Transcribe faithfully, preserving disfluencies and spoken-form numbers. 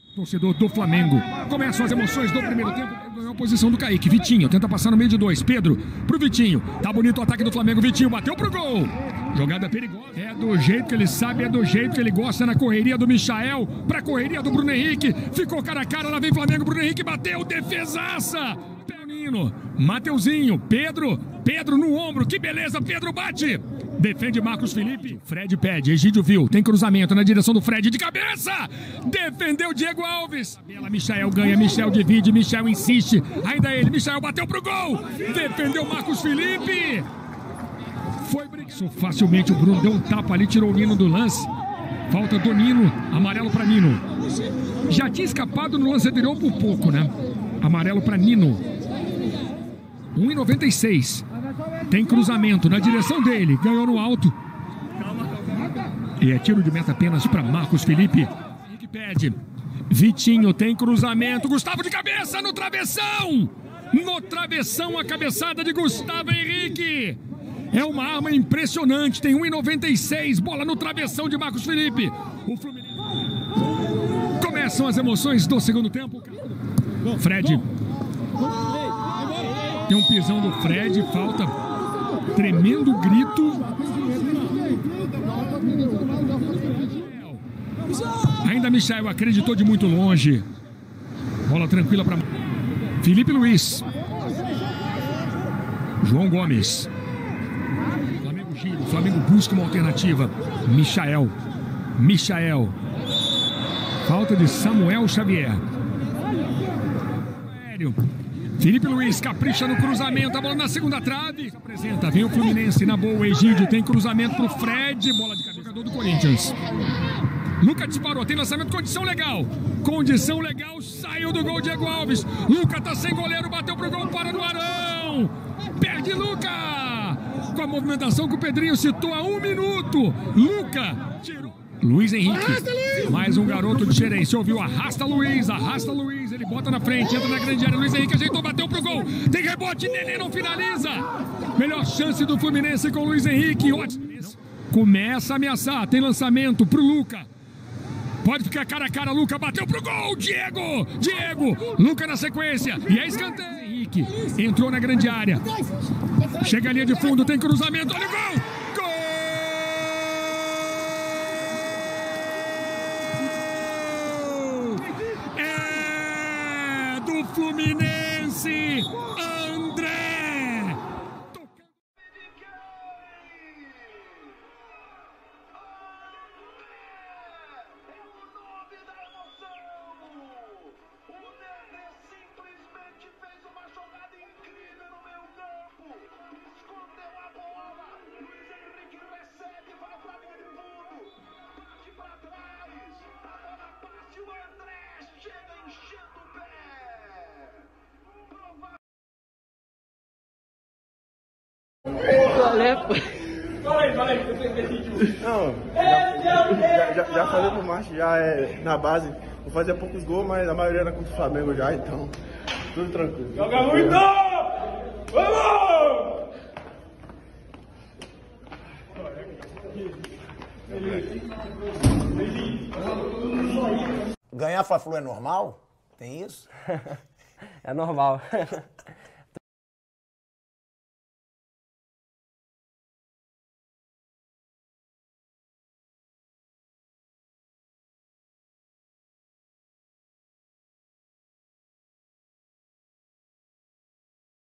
Torcedor do Flamengo. Começam as emoções do primeiro tempo. Ganhou a posição do Kaique. Vitinho tenta passar no meio de dois. Pedro pro Vitinho. Tá bonito o ataque do Flamengo. Vitinho bateu pro gol. Jogada perigosa. É do jeito que ele sabe, é do jeito que ele gosta, na correria do Michael. Pra correria do Bruno Henrique. Ficou cara a cara. Lá vem Flamengo. Bruno Henrique bateu. Defesaça. Nino. Mateuzinho. Pedro. Pedro no ombro. Que beleza. Pedro bate. Defende Marcos Felipe. Fred pede. Egídio viu. Tem cruzamento na direção do Fred de cabeça. Defendeu Diego Alves. Bela, Michael ganha. Michel divide. Michel insiste. Ainda ele. Michel bateu pro gol. Defendeu Marcos Felipe. Foi Brixo. Facilmente o Bruno deu um tapa ali. Tirou o Nino do lance. Falta do Nino. Amarelo para Nino. Já tinha escapado no lance anterior por pouco, né? Amarelo para Nino. um e noventa e seis. Tem cruzamento na direção dele. Ganhou no alto. E é tiro de meta apenas para Marcos Felipe. Que pede. Vitinho tem cruzamento. Gustavo de cabeça no travessão. No travessão a cabeçada de Gustavo Henrique. É uma arma impressionante. Tem um e noventa e seis. Bola no travessão de Marcos Felipe. O Fluminense. Começam as emoções do segundo tempo. Fred. Tem um pisão do Fred. Falta. Tremendo grito. Ainda Michael acreditou de muito longe. Bola tranquila para Felipe Luiz. João Gomes. Flamengo gira. Flamengo busca uma alternativa. Michael. Michael. Falta de Samuel Xavier. Felipe Luiz capricha no cruzamento, a bola na segunda trave. Apresenta, vem o Fluminense na boa. Egídio tem cruzamento pro Fred. Bola de cabeça do Corinthians. Luca disparou, tem lançamento, condição legal. Condição legal, saiu do gol Diego Alves. Luca tá sem goleiro, bateu pro gol, para no Arão. Perde Luca. Com a movimentação que o Pedrinho citou há um minuto. Luca, tiro. Luiz Henrique, mais um garoto de Xerém. Você ouviu? Arrasta Luiz, arrasta Luiz. Ele bota na frente, entra na grande área. Luiz Henrique ajeitou, bateu pro gol. Tem rebote, Nenê não finaliza. Melhor chance do Fluminense com Luiz Henrique. Começa a ameaçar, tem lançamento pro Luca. Pode ficar cara a cara, Luca bateu pro gol. Diego, Diego, Luca na sequência. E é escanteio. Henrique entrou na grande área. Chega a linha de fundo, tem cruzamento. Olha o gol. Fluminense, André. Não, já, já, já falei pro Márcio, já é na base. Vou fazer poucos gols, mas a maioria era contra o Flamengo já, então tudo tranquilo. Joga muito! Vamos! Ganhar Fla-Flu é normal? Tem isso? É normal.